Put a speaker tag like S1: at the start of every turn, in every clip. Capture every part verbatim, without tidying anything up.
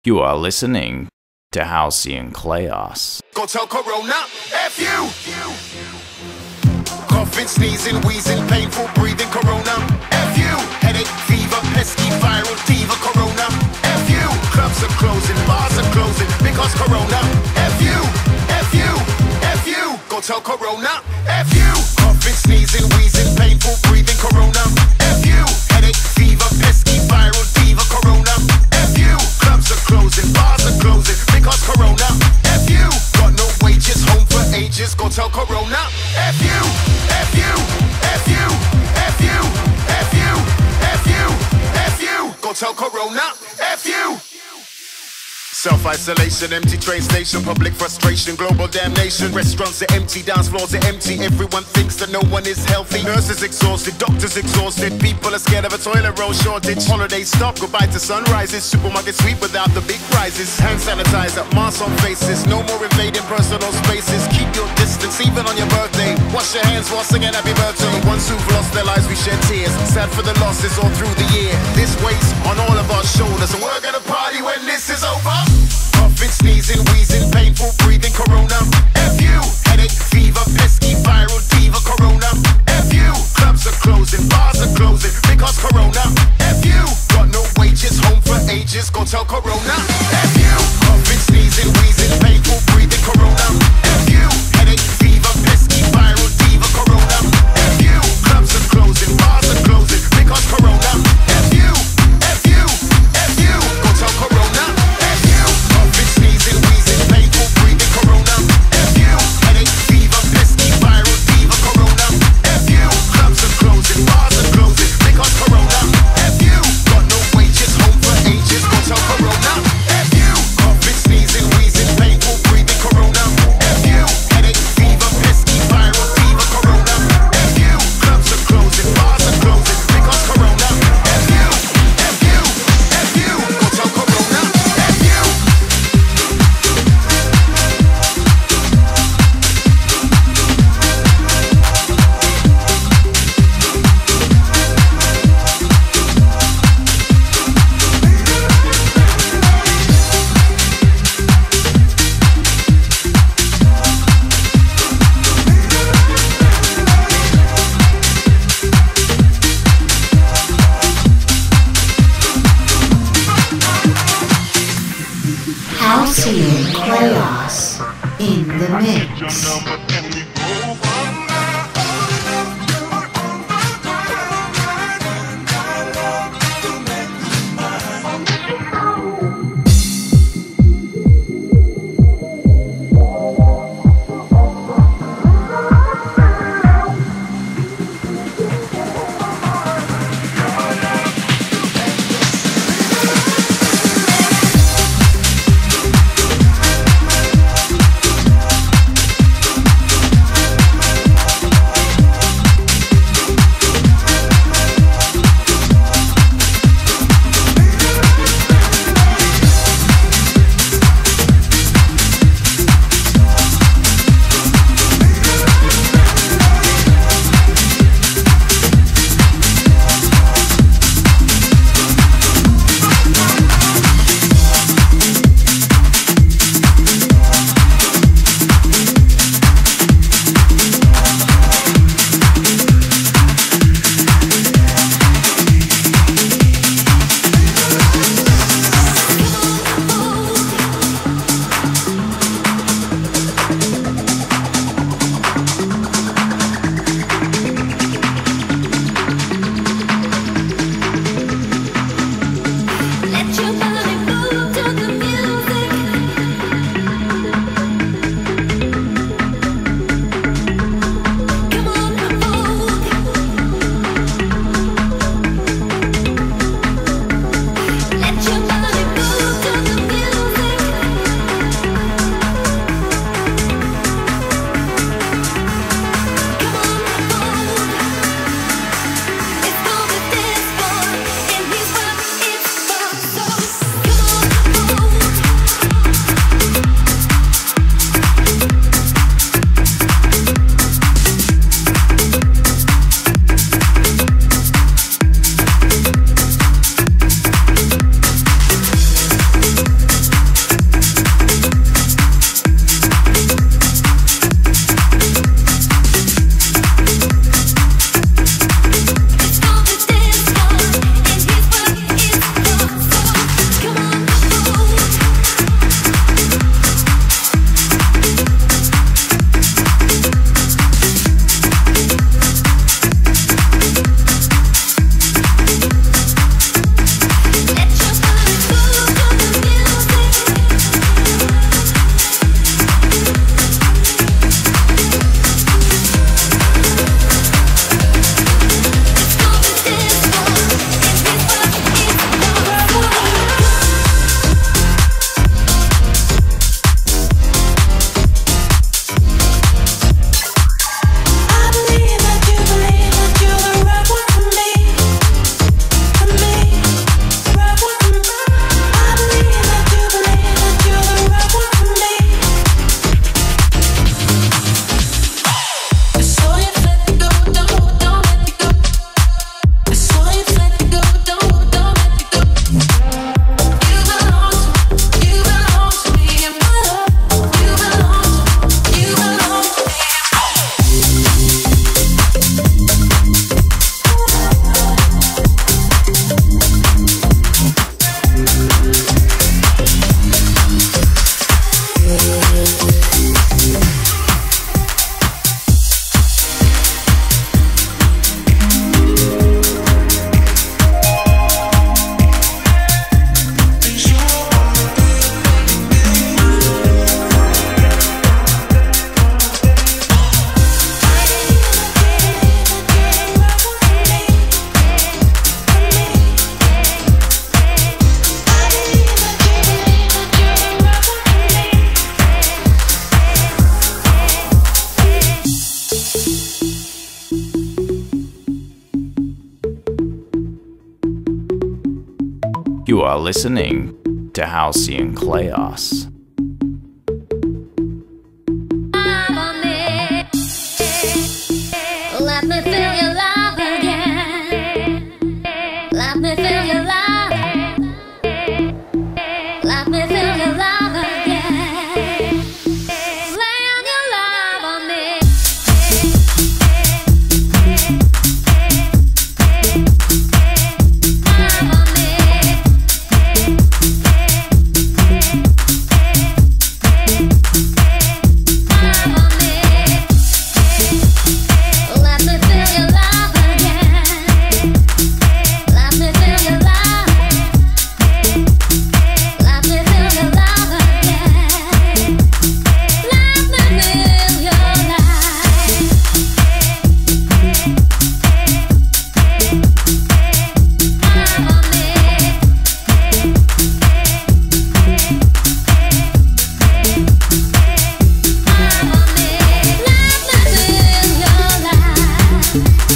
S1: You are listening to Halcyon Chaos.
S2: Go tell Corona, F you! Coughing, sneezing, wheezing, painful breathing, Corona, F you! Headache, fever, pesky, viral, diva, Corona, F you! Clubs are closing, bars are closing, because Corona, F you! F you! F you! Go tell Corona, F you! Coughing, sneezing, wheezing, painful breathing, Corona, F you! Headache, fever, pesky, viral, diva, Corona, F you! Clubs are closing, bars are closing, because Corona, F you! Got no wages, home for ages, go tell Corona, F you! F you! F you! F you! F you! F you! F you! Go tell Corona, F you! Self-isolation, empty train station, public frustration, global damnation. Restaurants are empty, dance floors are empty. Everyone thinks that no one is healthy. Nurses exhausted, doctors exhausted. People are scared of a toilet roll shortage. Holidays stop, goodbye to sunrises. Supermarket sweep without the big prizes. Hand sanitizer, masks on faces. No more invading personal spaces. Keep your distance even on your birthday. Wash your hands while singing happy birthday. The ones who've lost their lives, we shed tears. Sad for the losses all through the year. This weight's on all of our shoulders, and we're gonna party when this is over. Coughing, sneezing, wheezing, painful breathing, Corona, F you! Headache, fever, pesky, viral, diva, Corona, F you! Clubs are closing, bars are closing, because Corona, F you! Got no wages, home for ages, go tell Corona, F you! Coughing, sneezing, wheezing, painful breathing, Corona, F you! Headache, fever, pesky, viral, diva, Corona, F you! Clubs are closing, bars are closing, because Corona, F you! F you! F you! Go tell Corona, F you! Coughing, sneezing, wheezing, painful breathing, Corona, F you! Headache, fever, pesky, viral, diva, Corona, F you! Clubs are closing, bars are closing, because Corona, F you! Got no wages, home for ages, go tell Corona, F you! Coughing, sneezing, wheezing, painful breathing, Corona, F you! Headache, fever, pesky, viral, diva, Corona, F you! Clubs are closing, bars are closing, because Corona, F you! F you! F you! Go tell Corona, F you!
S3: Halcyon Chaos in the mix.
S1: are listening to Halcyon Kleos.
S4: Let me feel your love again. Let me feel your love. Let me feel your love again. Land your love on me. Love on me. Love on me. Let me feel your love again. Let me feel your love. Let me feel your love again. Let me feel your light. Love on me. Love on me. Let me feel your light.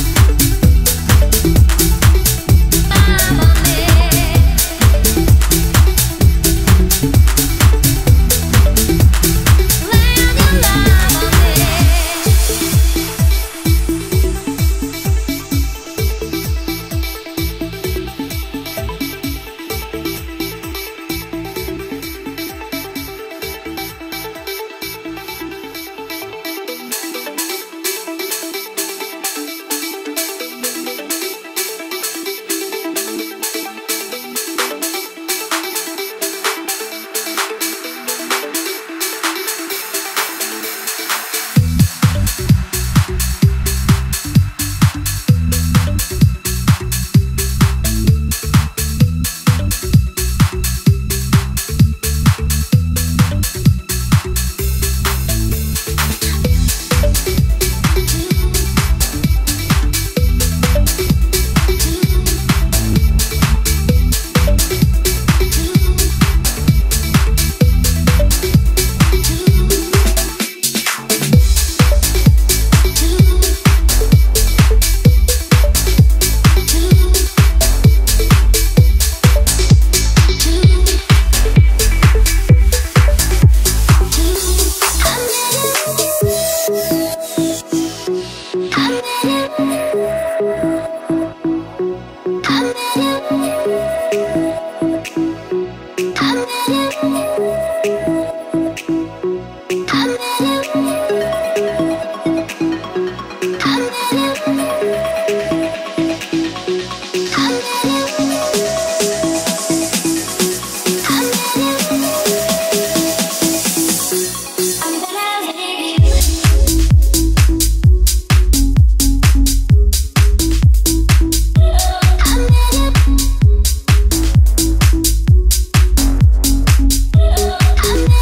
S4: Love on me. Land your love on me. I'm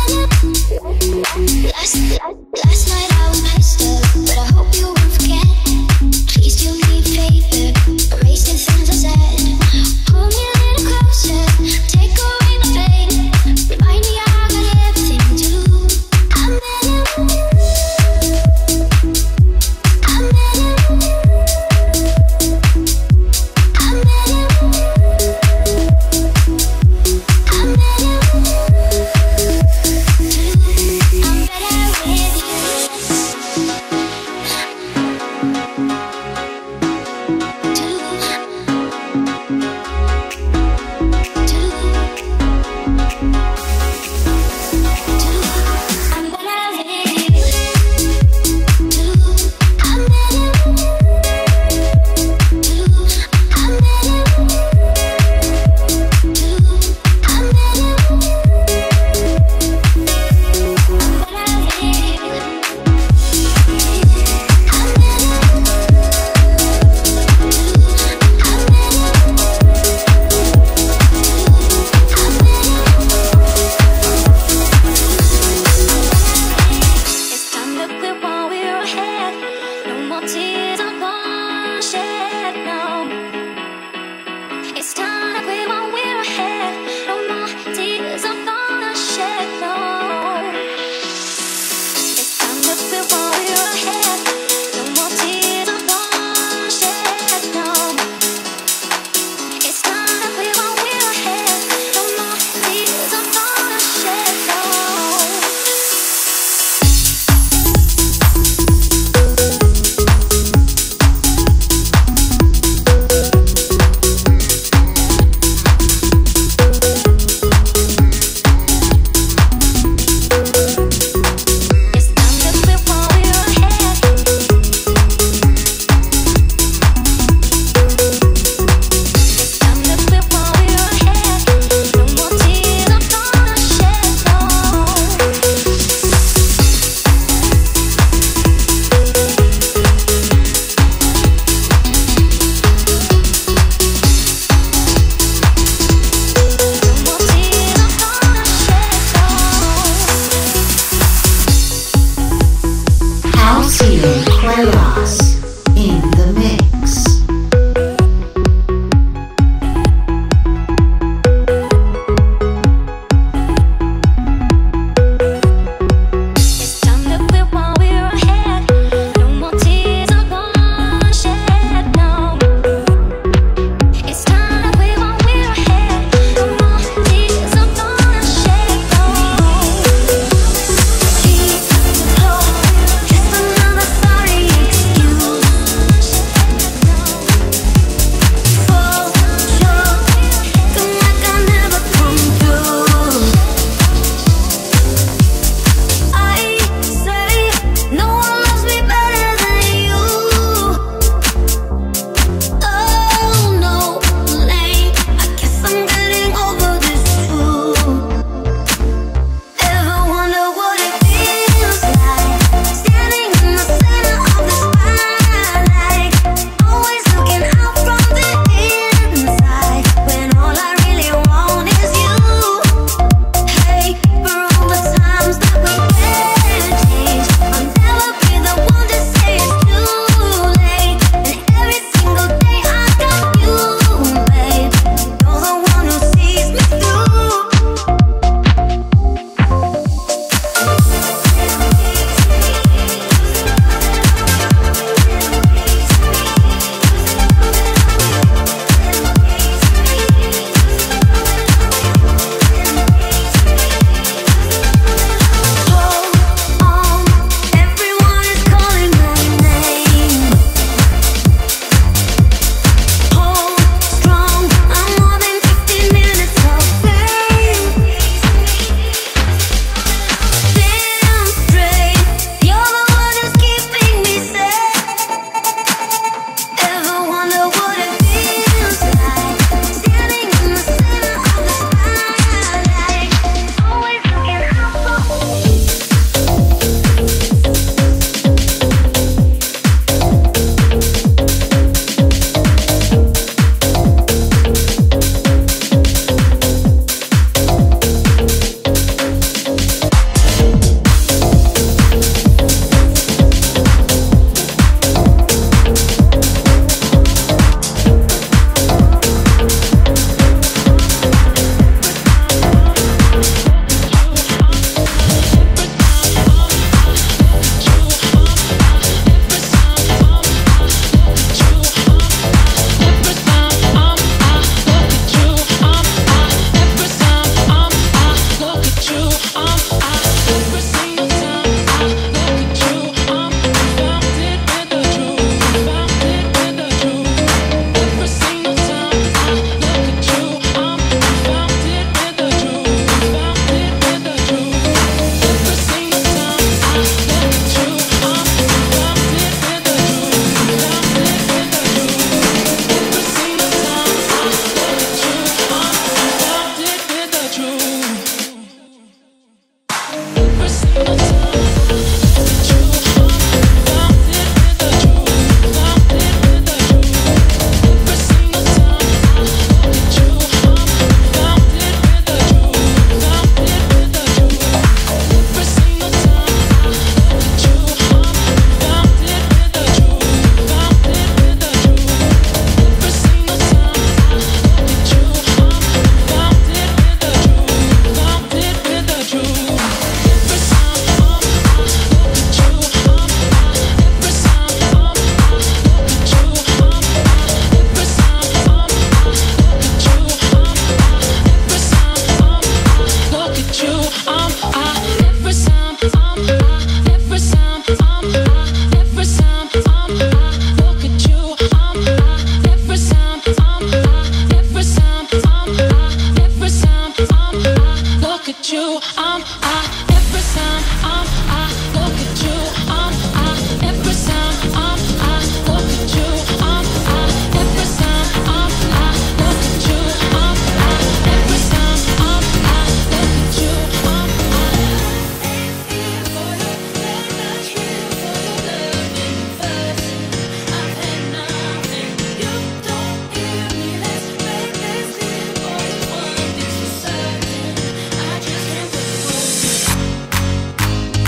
S4: look at you, um, I, every time, um, I look at you, um, I, every time, um, I look at you, um, I, every time, um, I look at you, um, I, every time, um, I look at you, um, I ain't here for you, they're not here for your loving fussing. I've had nothing, you don't hear me, let's make this clear, boy, one thing's for certain, I just can't put the words.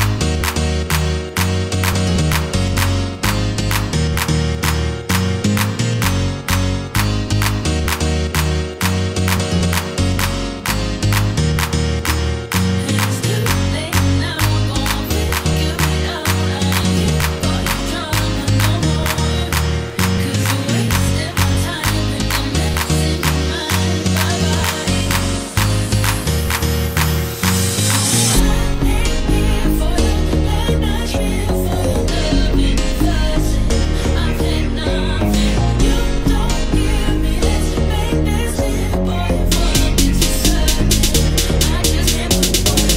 S4: It's too late now, we're gonna figure it out. I ain't here for your drama no more, 'cause you're wasting my time and I'm messing your mind. Bye-bye. I ain't here for you, they're not here for your loving fussing. I've had nothing, you don't hear me, let's make this clear, boy, one thing's for certain, I just can't put the words.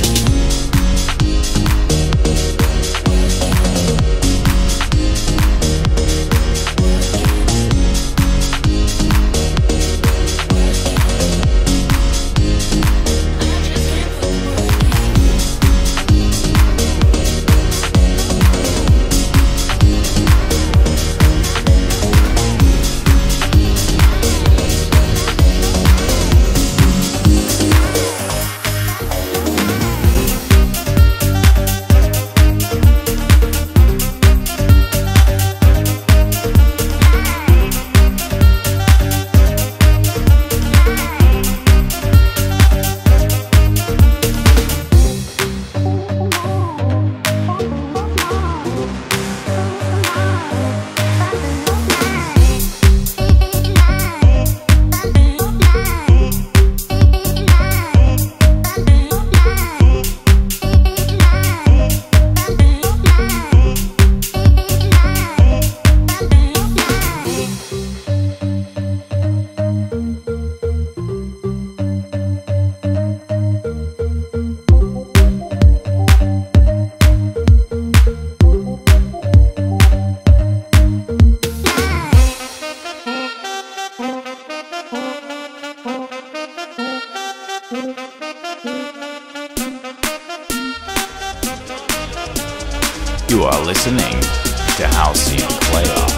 S1: You are listening to Halcyon Chaos.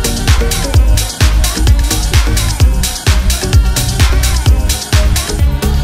S4: I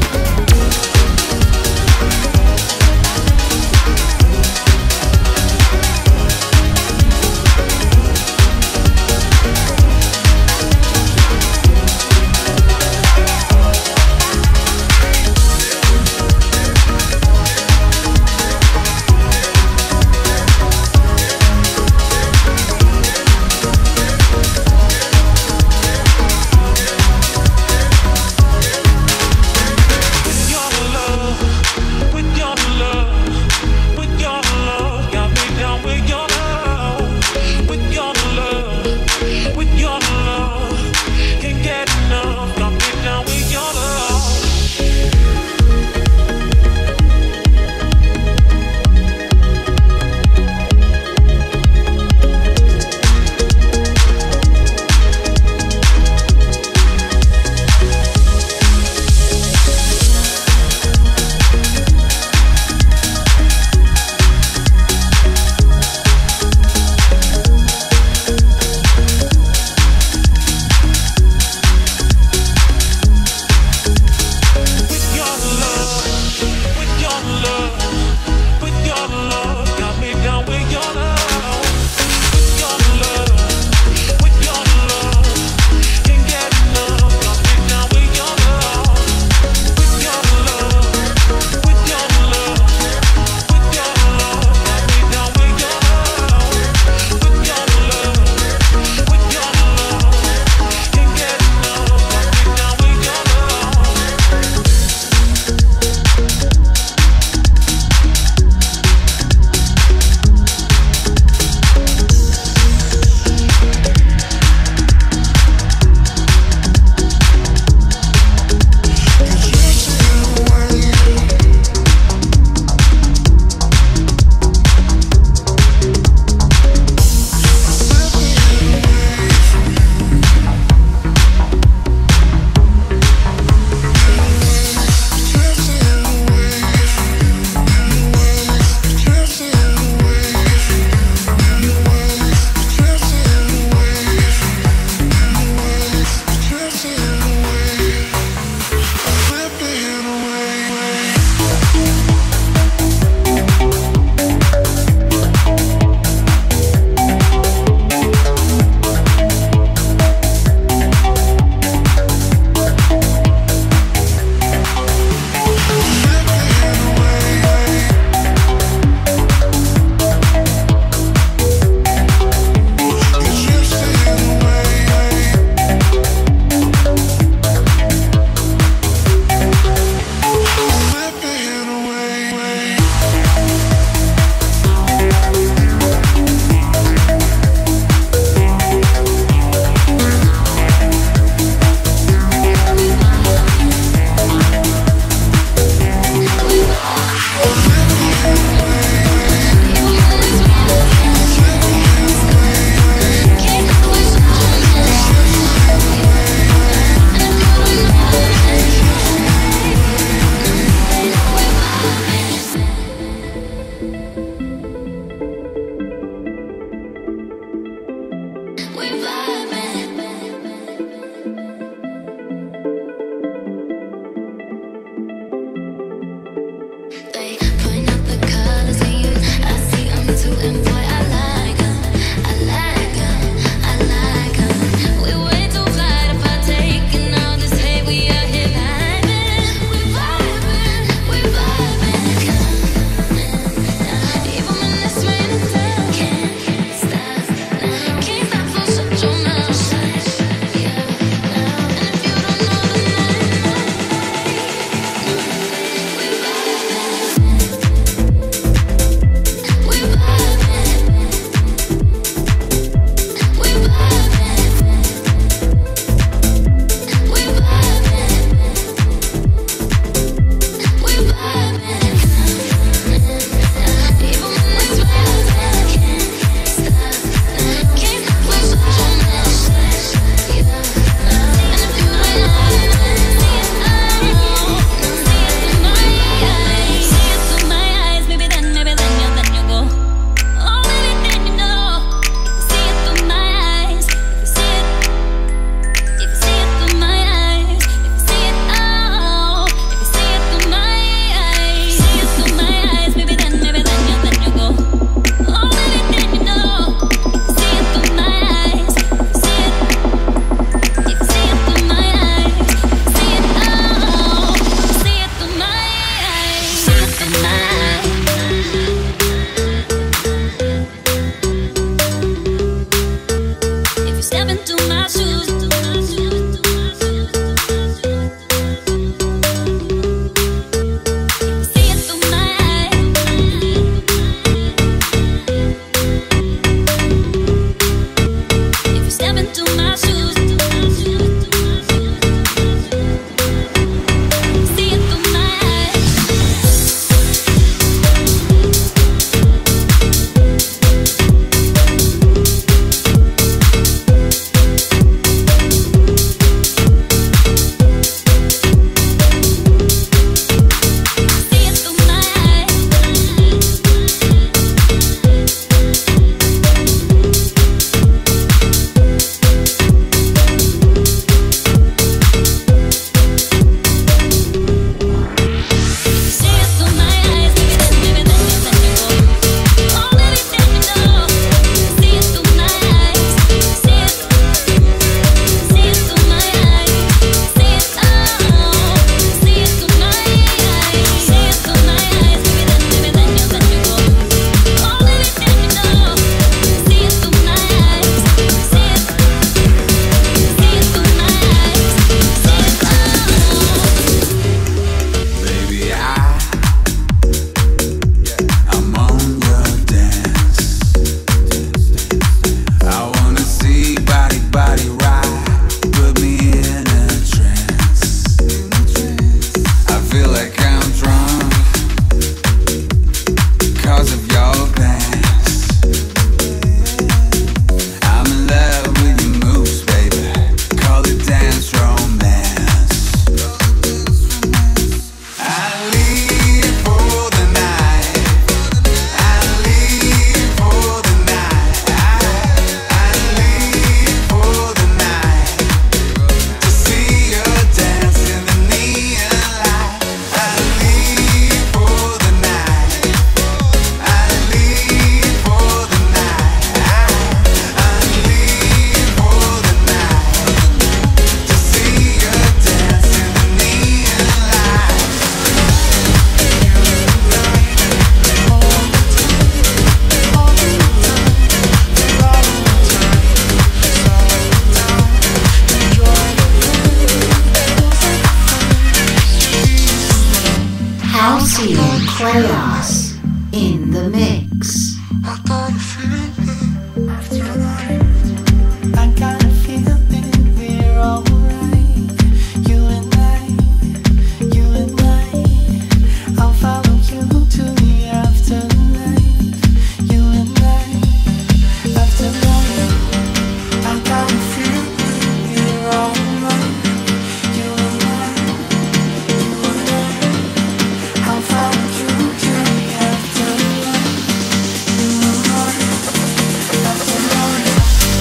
S3: Chaos in the mix.
S5: I got a feeling after the night. I got a feeling we're alright. You and I, you and I. I'll follow you to the afterlife. You and I, afterlife. I got a feeling we're alright. You and I, you and I. I'll follow you to the afterlife. You and I, afterlife.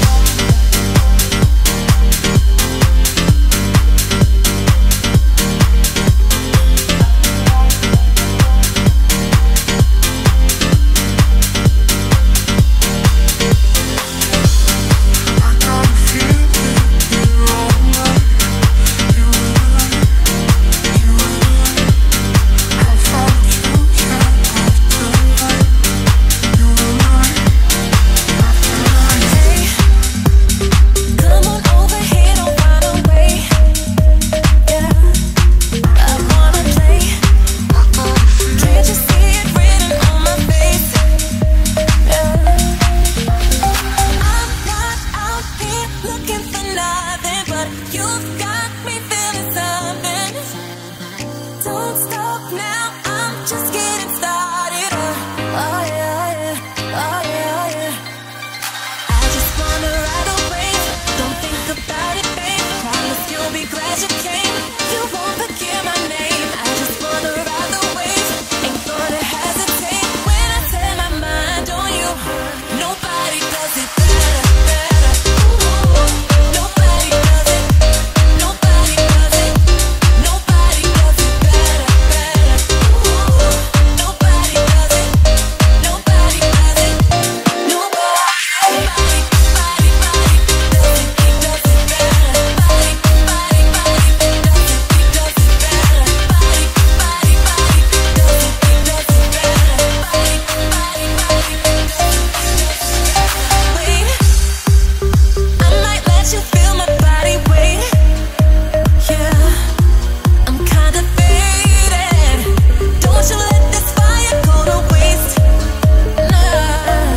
S4: Come on over here, don't run away. Yeah, I wanna play. Can't you see it written on my face? Yeah, I'm not out here looking for nothing, but you've got me feeling something. Don't stop now, I'm just getting started. Uh, oh yeah, yeah, oh yeah, yeah. I just wanna ride a wave. Don't think about it, babe. Promise you'll be glad you came. You won't forget my name. I just wanna ride the wave. Ain't gonna hesitate when I set my mind on you. Nobody does it better, better. Ooh, nobody does it. Nobody does it. Nobody does it better, better. Ooh, nobody does it. Nobody does it. Nobody. Body, body, body does it. He does it better. Body, body, body does it. He does it better. Body, body, body does it. He does it better. Body, body, body does it. Wait, I might let you feel my body. Wait, yeah, I'm kinda faded. Don't you let this fire go to waste. Nah.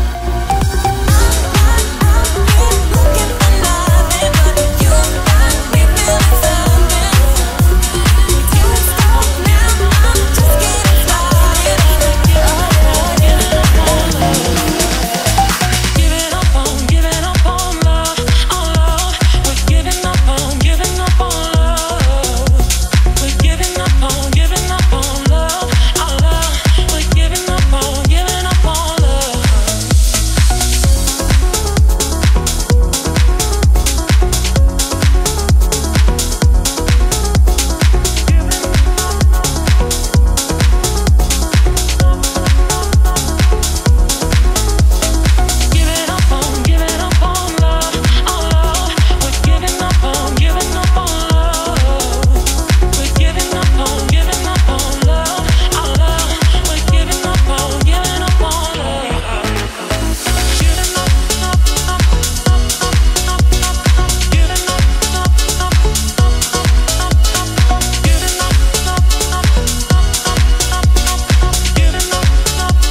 S4: I'm not out here looking for nothing, but you got me feeling something. Can't stop now, I'm just getting started. Oh yeah, yeah. Giving up on, giving up on love, on love. We're giving up on, giving up on love. We're giving up on, giving up on love, on love. We're giving up on, giving up on love. Giving up on, giving up on love, on love. We're giving up on, giving up on love. We're giving up on, giving up on love, on love. We're giving up on, giving up on love. Giving up, up, up, up, up, up, up, giving up, up, up, up, up, up, up, giving up, up, up, up, up, up, up, giving up, up, up, up, up, up,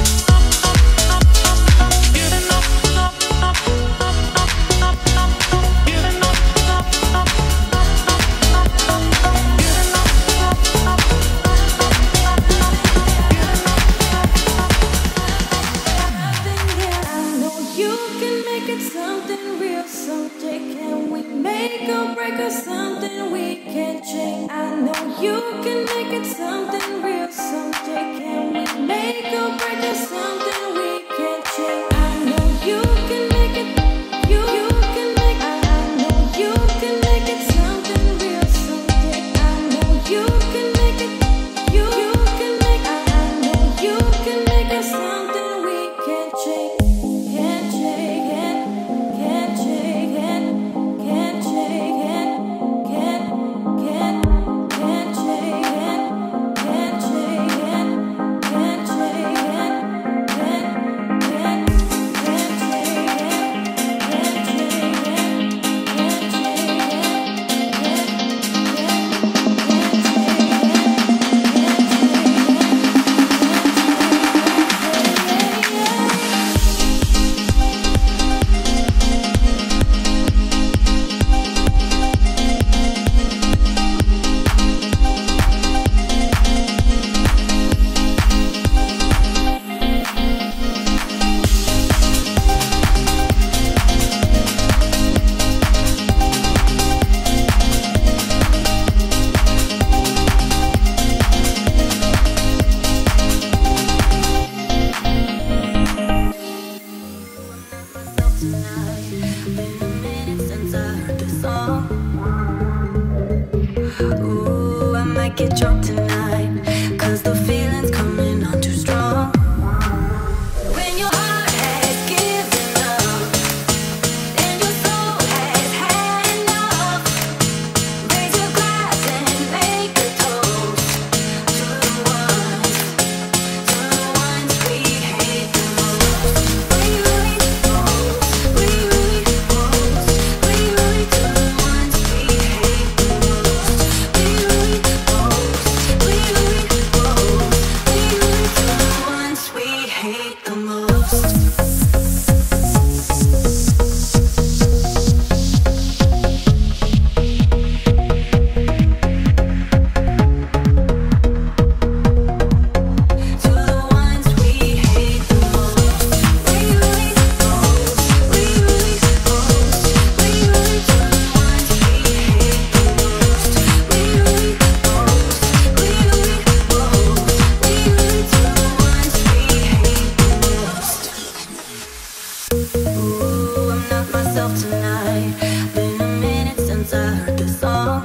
S4: up, giving up, up, up, up, up, up, up, giving up, up, up, up, up, up, I know you can make it something real someday. Can we make or break or something we can change? I know you can make it something real someday. Can we make or break or something we can change? I know you can make it. You you can make. I, I know you can make it something real someday. I know you can make it. You you can make. I, I know you can make it something we can change. Can't change it. Can't change it. Can't change it. Can't can't can't change it. Can't change it. Can't change it.
S5: Been a minute since I heard this song. Ooh, I might get drunk tonight, 'cause the feeling's coming on too strong. When your heart has given up and your soul has had enough, raise your glass and make a toast to the ones, to the ones we hate the most. We really most, we really most, we really to the ones we hate the most. We really most, we really most, we really to the ones we hate the most. To the ones we hate the most. We really most, we really most, we really to the ones we hate the most. We really most, we really most, we really to the ones we hate the most. Ooh, I'm not myself tonight. Been a minute since I heard this song.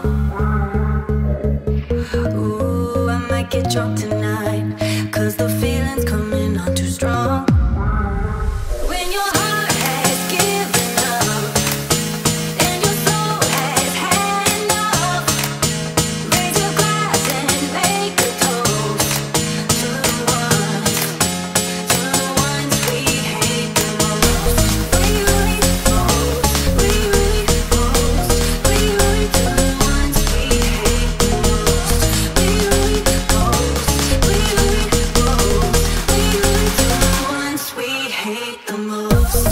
S5: Ooh, I might get drunk tonight, 'cause the feeling's coming on too strong. When your heart has given up and your soul has had enough, raise your glass and make a toast to the ones, to the ones we hate the most. We really most, we really most, we really to the ones we hate the most. We really most, we really most, we really to the ones we hate the most.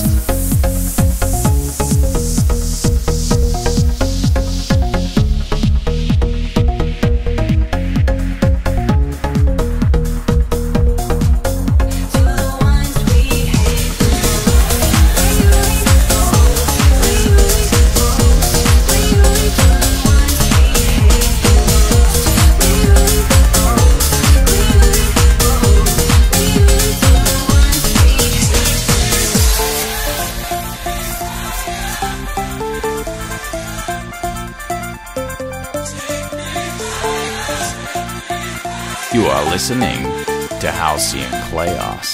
S5: To the ones we hate the most. We really most, we really most, we really to the ones we hate the most. We really most, we really most, we really to the ones we hate the
S1: You are listening to Halcyon Kleos.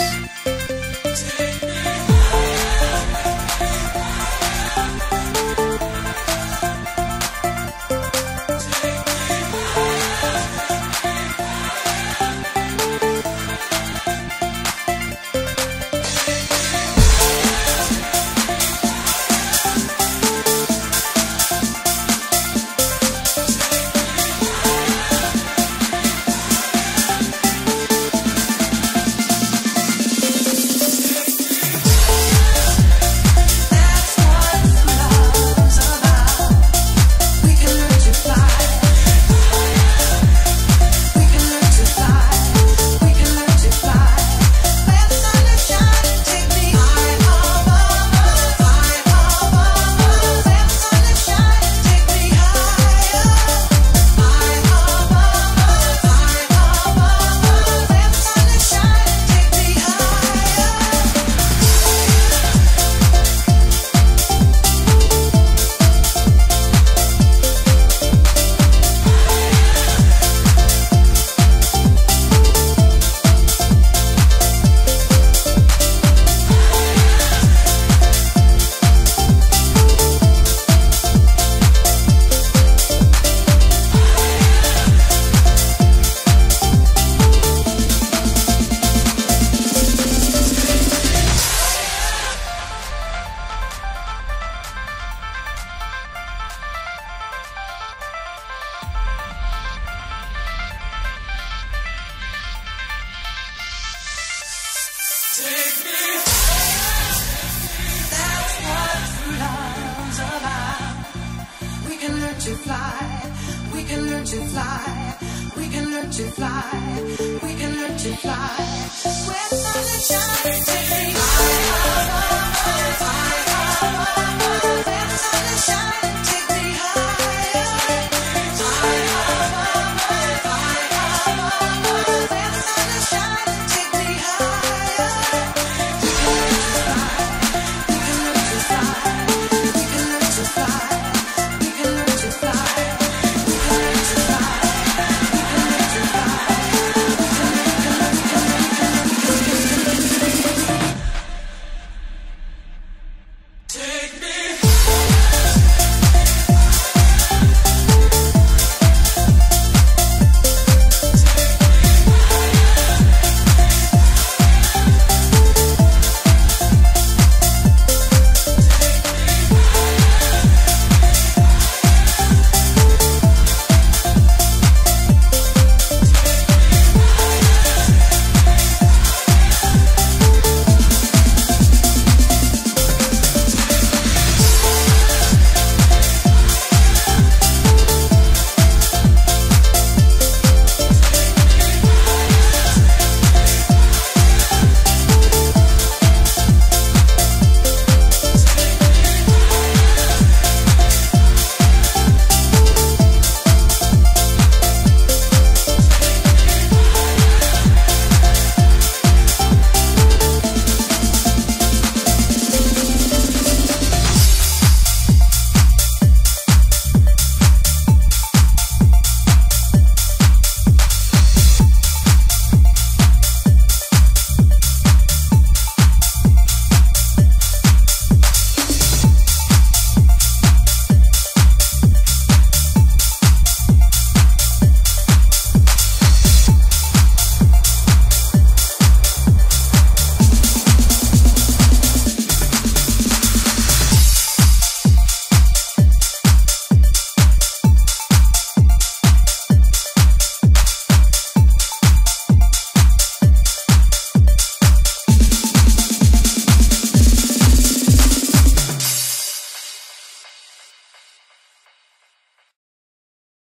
S6: to fly. We can learn to fly. We can learn to fly. We can learn to fly. When sun is shining, take me high.